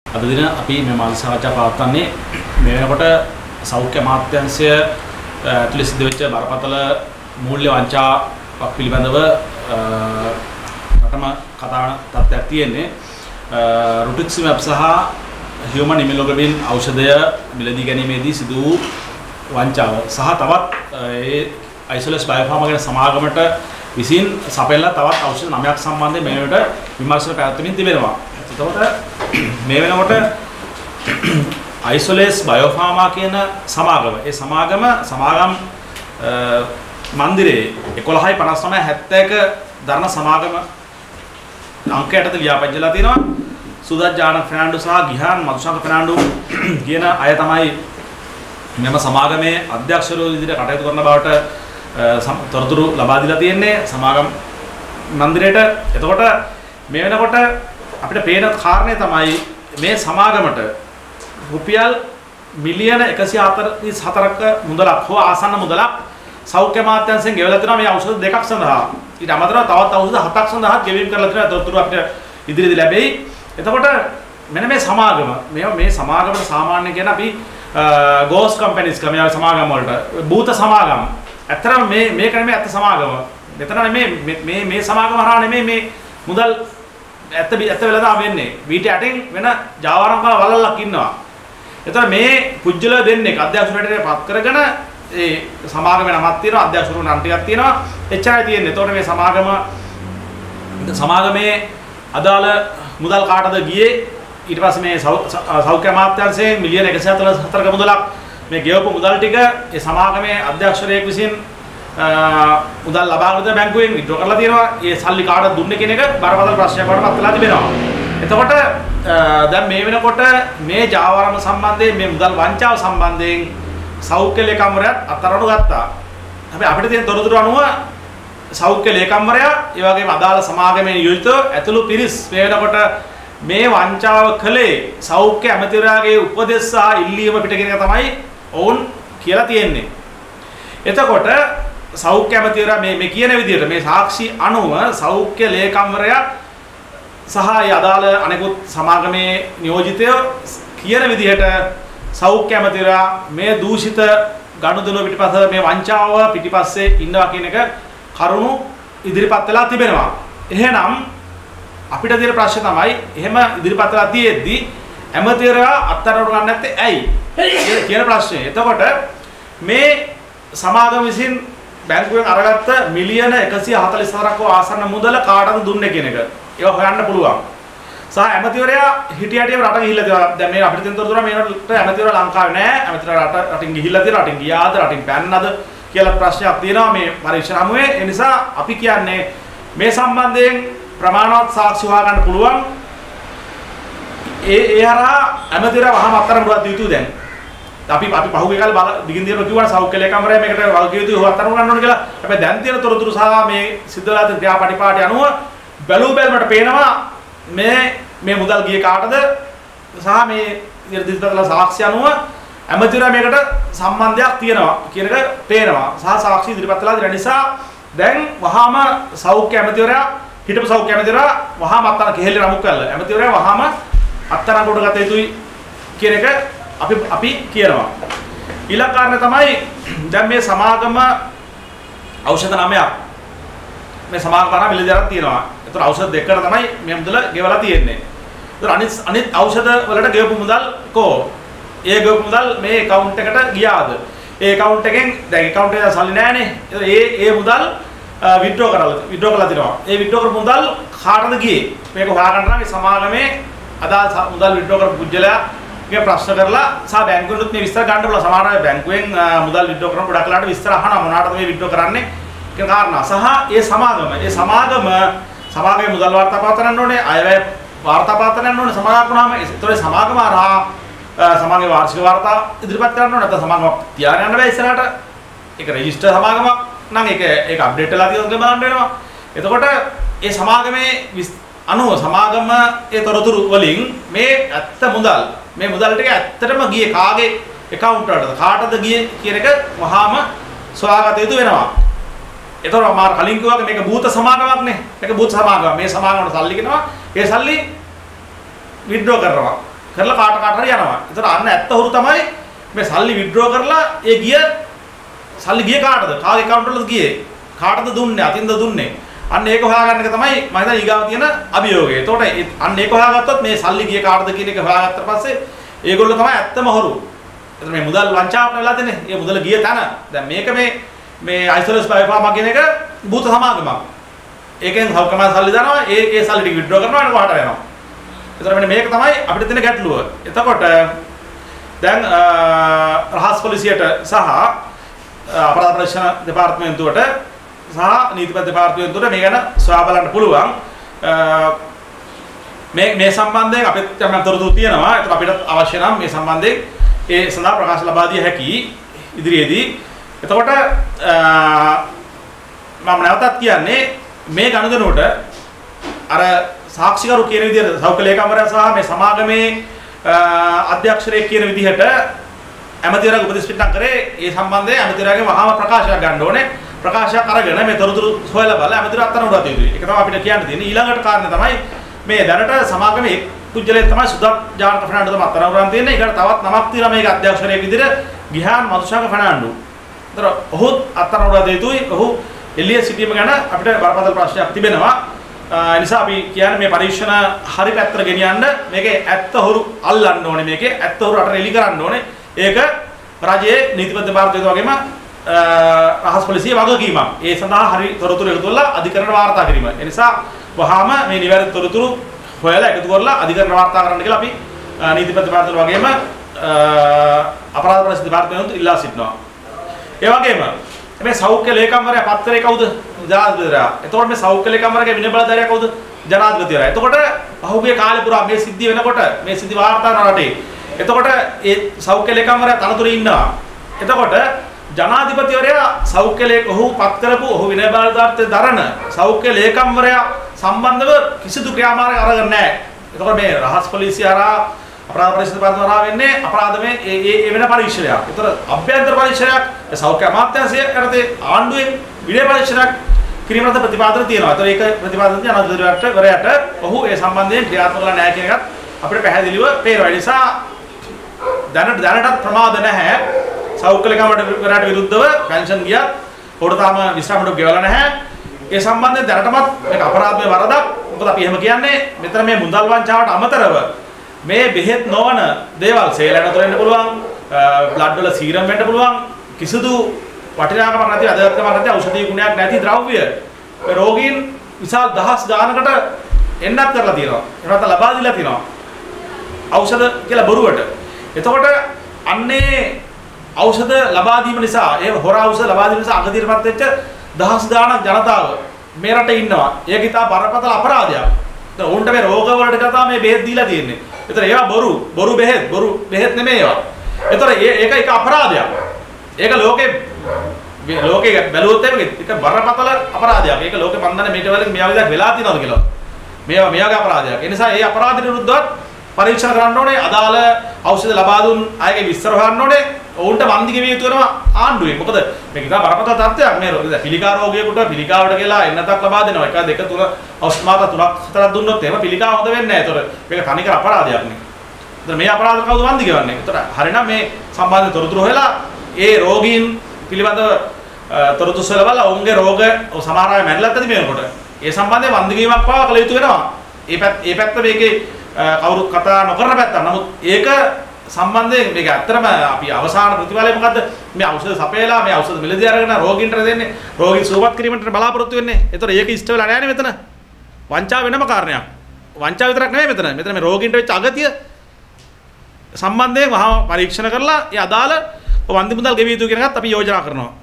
අද දින අපි මේ මාධ්‍ය සාකච්ඡා පවත්වන්නේ මේ වෙනකොට සෞඛ්‍ය අමාත්‍යාංශය ඇතුළේ සිද්ධ වෙච්ච බරපතල මූල්‍ය වංචාවක් පිළිබඳව රටම කතා තත්ත්වයක් තියෙන්නේ. රුටික්සිමැබ් සහ හියුමන් ඉමුනෝග්ලෝබින් ඖෂධය මිලදී ගැනීමේදී සිදු වූ වංචාව සහ තවත් ඒ අයිසොලස් බයෝෆාර්මා කියන සමාගමට විසින් සපයලා තවත් ඖෂධ 9ක් සම්බන්ධයෙන් මේකට විමර්ශන පැවැත්වමින් තිබෙනවා. එතකොට මේ වෙනකොට අයිසොලස් බයෝෆාර්මා කියන සමාගම සමාගම් මන්දිරයේ 11:59:71 දරන සමාගම අංකයටද ලියාපදිංචිලා තියෙනවා. සුදත් ජාන ෆර්නෑන්ඩෝ සහ ගිහාන් මදුශංක ෆර්නෑන්ඩෝ කියන අය තමයි මෙම සමාගමේ අධ්‍යක්ෂකවරු විදිහට කටයුතු කරන බවට තොරතුරු ලබා දීලා තියෙන්නේ සමාගම් මන්දිරයට. එතකොට මේ වෙනකොට අපිට පේන කාරණේ තමයි මේ සමාගමට රුපියල් මිලියන 144ක මුදලක් හෝ ආසන්න මුදලක් සෞඛ්‍ය අමාත්‍යාංශයෙන් ගෙවලා තියෙනවා මේ ඖෂධ දෙකක් සඳහා. ඊට අමතරව තවත් ඖෂධ 7ක් සඳහා ගෙවීම් කරලා තියෙනවා. තොරතුරු අපිට ඉදිරියේදී ලැබෙයි. එතකොට මෙන්න මේ සමාගම මේ සමාගමට සාමාන්‍ය කියන අපි ගෝස් කම්පැනිස් කමියා සමාගම් වලට භූත සමාගම්. ඇත්තටම මේක නෙමෙයි ඇත්ත සමාගම. මෙතන නෙමෙයි මේ සමාගම හරහා නෙමෙයි මේ මුදල් ඇත්ත වෙලා තමයි වෙන්නේ. වීට යටින් වෙන ජාවාරම් කරන වලල්ලක් ඉන්නවා. එතකොට මේ පුජ්‍යල දෙන්නේ අධ්‍යක්ෂකවරට පත් කරගෙන ඒ සමාගමේ නමක් තියෙනවා, අධ්‍යක්ෂකවරු නම් ටිකක් තියෙනවා. එච්චරයි තියෙන්නේ. එතකොට මේ සමාගමේ අදාළ මුදල් කාටද ගියේ? ඊට පස්සේ මේ සෞඛ්‍ය අමාත්‍යාංශයෙන් මිලියන 144ක මුදලක් මේ ගෙවපු මුදල් ටික ඒ සමාගමේ අධ්‍යක්ෂකයෙක් විසින් මුදල් ලබාගෙන බැංකුවෙන් විත්ඩ්‍රෝ කරලා තියෙනවා. ඒ සල්ලි කාටද දුන්නේ කියන එක බරපතල ප්‍රශ්නයක් වඩ පත් වෙලා තිබෙනවා. එතකොට දැන් මේ වෙනකොට මේ ජාවාරම සම්බන්ධයෙන් මේ මුදල් වංචාව සම්බන්ධයෙන් සෞඛ්‍ය ලේකම්වරයාත් අත්අඩංගුවට ගත්තා. හැබැයි අපිට තියෙන තොරතුරු අනුව සෞඛ්‍ය ලේකම්වරයා ඒ වගේම අදාළ සමාගමේ නියෝජිතව ඇතුළු පිරිස් මේ වෙනකොට මේ වංචාව කළේ සෞඛ්‍ය ඇමතිවරයාගේ උපදෙස් සහ ඉල්ලීම පිටගෙන තමයි ඔවුන් කියලා තියෙන්නේ. එතකොට සෞඛ්‍ය ඇමතිවරයා මේ කියන විදිහට මේ සාක්ෂි අනුව සෞඛ්‍ය ලේකම්වරයා සහ ඒ අදාළ අනෙකුත් සමාගමේ නියෝජිතයෝ කියන විදිහට සෞඛ්‍ය ඇමතිවරයා මේ දූෂිත ගනුදෙනුව පිටිපස්ස මේ වංචාව පිටිපස්සේ ඉන්නවා කියන එක කරුණු ඉදිරිපත් වෙලා තිබෙනවා. එහෙනම් අපිට තියෙන ප්‍රශ්නේ තමයි එහෙම ඉදිරිපත් වෙලා තියෙද්දි ඇමතිවරයා අත්අඩංගුවට ගන්න නැත්තේ ඇයි කියන ප්‍රශ්නේ. එතකොට මේ සමාගම විසින් බැංකුවෙන් අරගත්ත මිලියන 144ක ආසන්න මුදල කාටද දුන්නේ කියන එක ඒවා හොයන්න පුළුවන්. සහ ඇමතිවරයා හිටියට රට ගිහිල්ලා තියෙනවා. දැන් මේ අපිට තියෙන තොරතුරු මේකට ඇමතිවරයා ලංකාවේ නැහැ. ඇමතිවරයා රටින් ගිහිල්ලා තියෙනවා. රටින් ගියාද රටින් පැන්නද කියලා ප්‍රශ්නයක් තියෙනවා මේ පරීක්ෂණ හමුවේ. ඒ නිසා අපි කියන්නේ මේ සම්බන්ධයෙන් ප්‍රමාණවත් සාක්ෂි හොයාගන්න පුළුවන්. ඒ හරහා ඇමතිවරයා වහම අත්අඩංගුවට දිය යුතුයි දැන්. අපි පහුගිය කාලේ දිගින් දිගටම කිව්වා සෞඛ්‍ය ලේකම්වරයා මේකට වගකිය යුතුයි අත්අඩංගුව ගන්න ඕන කියලා. හැබැයි දැන් තියෙන තොරතුරු සහ මේ සිද්ධ වෙලා තියෙන ක්‍රියාපටිපාටි අනුව බැලුමට පේනවා මේ මුදල් ගියේ කාටද සහ මේ නිර්දිෂ්ඨ සාක්ෂි අනුව ඇමතිවරයා මේකට සම්බන්ධයක් තියෙනවා කියන එක පේනවා. සහ සාක්ෂි ඉදිරිපත් වෙලා තියෙන නිසා දැන් වහාම සෞඛ්‍ය ඇමතිවරයා හිටපු සෞඛ්‍ය ඇමතිවරයා වහාම අත්තන කෙහෙල්ලේ රමුක් කළා. ඇමතිවරයා වහාම අත්අඩංගුවට ගත යුතුයි කියන එක අපි කියනවා. ඊළඟ කාරණේ තමයි දැන් මේ සමාගම ඖෂධ 9ක් මේ සමාගම කරා මිලදී අරන් තියෙනවා. ඒතර ඖෂධ දෙකකට තමයි මේ මුදල ගෙවලා තියෙන්නේ. ඒතර අනිත් ඖෂධ වලට ගෙවපු මුදල් කෝ? ඒ ගෙවපු මුදල් මේ account එකට ගියාද? ඒ account එකෙන් දැන් account එකේ සල්ලි නැහැනේ. ඒතර ඒ මුදල් විත්ඩ්‍රෝ කරලා තියෙනවා. ඒ විත්ඩ්‍රෝ කරපු මුදල් කාටද ගියේ? මේක හොයාගන්න නම් මේ සමාගමේ අදාළ මුදල් විත්ඩ්‍රෝ කරපු පුජ්‍යලයාගේ ප්‍රශ්න කරලා සහ බැංකුවෙනුත් මේ විස්තර ගන්න පුළුවන්. සමහර අය බැංකුවෙන් මුදල් විත්ඩ්‍රෝ කරන ගොඩක් වෙලාවට විස්තර අහනවා මොනවාටද මේ විත්ඩ්‍රෝ කරන්නේ කියන කාරණා. සහ ඒ සමාගමේ මුදල් වාර්තා පවත්වන්න ඕනේ, අයවැය වාර්තා පවත්වන්න ඕනේ සමාගම වුණාම. ඒතකොට සමාගම හරහා සමාගමේ වාර්ෂික වාර්තා ඉදිරිපත් කරන්න ඕනේ. නැත්නම් සමාගම තියාගෙන යන්න බෑ ඉස්සරහට. ඒක රෙජිස්ටර් සමාගමක් නම් ඒක අප්ඩේට් වෙලා තියෙනවා කියලා බලන්න වෙනවා. එතකොට ඒ සමාගමේ අනුව සමාගම ඒ තොරතුරු වලින් මේ ඇත්ත මුදල් මේ මුදල් ටික ඇත්තටම ගියේ කාගේ account වලටද කාටද ගියේ කියන එක වහාම සොයාගත යුතු වෙනවා. ඒතකොට මාර කලින් කිව්වා මේක භූත සමාගමක් නේ. මේක භූත සමාගම. මේ සමාගමට සල්ලි ගෙනවා. ඒ සල්ලි විත්ඩ්‍රෝ කරනවා. කරලා කාට හරි යනවා. ඒතර අන්න ඇත්ත හුරු තමයි මේ සල්ලි විත්ඩ්‍රෝ කරලා ඒ සල්ලි ගියේ කාටද? කාගේ account වලද ගියේ? කාටද දුන්නේ? අතින්ද දුන්නේ? අන්න ඒක හොයාගන්න එක තමයි මම හිතන්නේ ඊගාව තියෙන අභියෝගය. එතකොට අන්න ඒක හොයාගත්තොත් මේ සල්ලි ගියේ කාටද කියන එක හොයාගත්තට පස්සේ ඒගොල්ලෝ තමයි ඇත්තම හොරු. එතන මේ මුදල් වංචාවට වෙලා තියෙන්නේ. ඒ මුදල ගිය තැන. දැන් මේක මේ අයිසොලස් බයෝෆාර්මා කියන එක භූත සමාගමක්. ඒකෙන් සෞඛ්‍යමය සල්ලි දානවා. ඒ සල්ලි ටික විත්ඩ්‍රෝ කරනවා ඊට කොහාට යනවා. එතන මෙන්න මේක තමයි අපිට තියෙන ගැටලුව. එතකොට දැන් රහස් පොලිසියට සහ අපරාධ පරීක්ෂණ දෙපාර්තමේන්තුවට සහ නීතිපති දෙපාර්තමේන්තුවට මේ ගැන සොයා බලන්න පුළුවන්. මේ සම්බන්ධයෙන් අපිට යම් තොරතුරු තියෙනවා. ඒක අපිට අවශ්‍ය නම් මේ සම්බන්ධයෙන් ඒ සඳහා ප්‍රකාශ ලබා දිය හැකි ඉදිරියේදී. එතකොට මම නැවතත් කියන්නේ මේ ගනුදෙනුවට අර සාක්ෂිකරු කියන විදිහට සෞඛ්‍ය ලේකම්වරයා සහ මේ සමාගමේ අධ්‍යක්ෂරයෙක් කියන විදිහට ඇමතිවරයාගේ උපදෙස් පිටක් කරේ ඒ සම්බන්ධයෙන් ඇමතිවරයාගේ වහාම ප්‍රකාශයක් ගන්න ඕනේ. ප්‍රකාශයක් අරගෙන මේ තොරතුරු හොයලා බලලා ඇමතිවරයා අත්අඩංගුවට උරා තියුතුයි. ඒක තමයි අපිට කියන්න තියෙන්නේ. ඊළඟට කාරණේ තමයි මේ දැනට සමාගමේ එක් පුජ්‍යලයක් තමයි සුදත් ජානක ෆර්නෑන්ඩෝ තමයි අත්අඩංගුවට උරන් තියෙන්නේ. ඒකට තවත් නමක් තියෙනවා මේක අධ්‍යක්ෂරයෙක් විදිහට ගිහාන් මදුෂාක ෆර්නෑන්ඩෝ. ඒතර ඔහු අත්අඩංගුවට උරා තියුතුයි. ඔහු එළිය සිටීම ගැන අපිට බරපතල ප්‍රශ්නයක් තිබෙනවා. ඒ නිසා අපි කියන්නේ මේ පරීක්ෂණ හරි පැත්තට ගෙනියන්න මේකේ ඇත්ත හොරු අල්ලන්න ඕනේ. මේකේ ඇත්ත හොරු අතර එලි කරන්න ඕනේ. ඒක රජයේ නීතිපති දෙපාර්තමේන්තුව වගේම රහස් පොලිසිය වගකීමක්. ඒ සඳහා හරි තොරතුරු එකතු කරලා අධිකරණයට වාර්තා කිරීම. ඒ නිසා වහාම මේ නිවැරදි තොරතුරු හොයලා එකතු කරලා අධිකරණයට වාර්තා කරන්න කියලා අපි නීතිපති දෙපාර්තමේන්තුව වගේම අපරාධ පරීක්ෂණ දෙපාර්තමේන්තුව ඉල්ලා සිටිනවා. ඒ වගේම මේ සෞඛ්‍ය ලේකම්වරයා පත්තරේ කවුද? ජනාධිපතිවරයා. එතකොට මේ සෞඛ්‍ය ලේකම්වරයාගේ විනය බලධාරියා කවුද? ජනාධිපතිවරයා. එතකොට පහුගිය කාලේ පුරා මේ සිද්ධිය වෙනකොට මේ සිද්ධි වාර්තා කරන රටේ. එතකොට ඒ සෞඛ්‍ය ලේකම්වරයා තනතුරේ ඉන්නවා. එතකොට ජනාධිපතිවරයා ඔහු පත් කරපු ඔහු විනය බලධාරීත්වය දරන සෞඛ්‍ය ලේකම්වරයා සම්බන්ධව කිසිදු ක්‍රියාමාර්ග අරගෙන නැහැ. එතකොට මේ රහස් පොලිසිය හරහා අපරාධ පරීක්ෂණ දෙපාර්තමේන්තුව හරහා වෙන්නේ අපරාධමේ ඒ වෙන පරීක්ෂණයක්. ඒතර අභ්‍යන්තර පරීක්ෂණයක් සෞඛ්‍ය අමාත්‍යාංශය යටතේ ආණ්ඩුවේ විනය පරීක්ෂණයක් කිරීමකට ප්‍රතිපාදන තියෙනවා. ඒතර ඒක ප්‍රතිපාදන ජනාධිපතිවරයාට ඔහු ඒ සම්බන්ධයෙන් ක්‍රියාත්මක කරලා නැහැ කියන එකත් අපිට පැහැදිලිව පේනවා. ඒ නිසා දැනටත් ප්‍රමාද නැහැ. සෞඛ්‍ය ලේකම්වරයාට විරුද්ධව පෙන්ෂන් ගියත් පොඩ තාම විශ්‍රාමයට ගෙවලා නැහැ. ඒ සම්බන්ධයෙන් දැනටමත් මේක අපරාධමය වරදක්. මොකද අපි එහෙම කියන්නේ මෙතන මේ මුදල් වංචාවට අමතරව මේ බෙහෙත් නොවන දේවල් සේලන තොර වෙන්න පුළුවන්, බ්ලඩ් වල සීරම් වෙන්න පුළුවන්, කිසිදු වටිනාකමක් නැති අදහත්කමක් නැති ඖෂධීය ගුණයක් නැති ද්‍රව්‍ය රෝගීන් විශාල දහස් ගානකට එන්නත් කරලා තියෙනවා. ඒකට ලබා දීලා තියෙනවා. ඖෂධ කියලා බොරුවට. එතකොට අන්නේ ඖෂධ ලබා දීම නිසා, ඒ හොර ඖෂධ ලබා දීම නිසා අගතියටපත් වෙච්ච දහස් ගාණක් ජනතාව මේ රටේ ඉන්නවා. ඒක ඉතා බරපතල අපරාධයක්. ඒතර උන්ට මේ රෝග වලට කතා මේ බෙහෙත් දීලා තියෙන්නේ. ඒතර ඒවා බොරු බෙහෙත් නෙමෙයි ඒවා. ඒතර ඒක එක අපරාධයක්. ඒක ලෝකේ බැලුවොත් ඒක බරපතල අපරාධයක්. ඒක ලෝකේ මන් දන්නේ මේක වලින් මෙයා විදිහක් වෙලා තියෙනවද කියලා. මේවා මෙයාගේ අපරාධයක්. ඒ නිසා මේ අපරාධෙට විරුද්ධව පරීක්ෂා කරන්න ඕනේ. අදාළ ඖෂධ ලබා දුන් අයගේ විස්තර හොයන්න ඕනේ. ඔවුන්ට වන්දි ගෙවිය යුතු වෙනවා ආණ්ඩුවේ. මොකද මේක ඉතා බරපතල තත්ත්වයක්. මේ පිළිකා රෝගියෙකුට පිළිකාවට කියලා එන්නතක් ලබා දෙනවා. 1 2 3 ඖෂධ මාත්‍රා 3ක් 4ක් දුන්නොත් එහෙම පිළිකාව හොඳ වෙන්නේ නැහැ. ඒතකොට මේක තනිකර අපරාධයක් නේ. ඒතර මේ අපරාධ කවුද වන්දි ගෙවන්නේ? ඒතර හරිනම් මේ සම්බන්ධ තොරතුරු හොයලා ඒ රෝගීන් පිළිබඳව තොරතුරු සොයලා ඔවුන්ගේ රෝග සමහර අය මැරිලත් ඇති මේකට. ඒ සම්බන්ධයෙන් වන්දි ගෙවීමක් පවා කළ යුතු වෙනවා. ඒ පැත්ත මේකේ කවුරු කතා නොකරන පැත්ත. නමුත් ඒක සම්බන්ධයෙන් මේක ඇත්තටම අපි අවසාන ප්‍රතිඵලය මොකද්ද? මේ ඖෂධ සපයලා මේ ඖෂධ මිලදී අරගෙන රෝගීන්ට දෙන්නේ. රෝගීන් සුවපත් කිරීමට බලාපොරොත්තු වෙන්නේ. ඒතර ඒක ඉෂ්ට වෙලා නැහැ නේ මෙතන. වංචාව වෙනම කාරණයක්. වංචාව විතරක් නෙමෙයි මෙතන. මෙතන මේ රෝගීන්ට වෙච්ච අගතිය සම්බන්ධයෙන් වහා පරීක්ෂණ කරලා ඒ අදාළ වන්දි මුදල් ගෙවිය යුතු කියන එකත් අපි යෝජනා කරනවා.